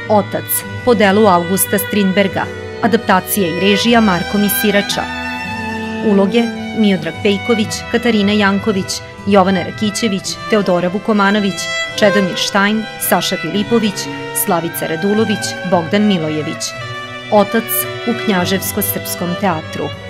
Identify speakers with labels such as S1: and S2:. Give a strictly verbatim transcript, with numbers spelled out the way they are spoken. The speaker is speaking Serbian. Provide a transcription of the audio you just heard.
S1: Otac po delu Augusta Strindberga, adaptacija i režija Marko Misirača. Uloge Miodrag Pejković, Katarina Janković, Jovana Rakićević, Teodora Vukomanović, Čedomir Štajn, Saša Filipović, Slavica Radulović, Bogdan Milojević. Otac u Knjaževsko-srpskom teatru.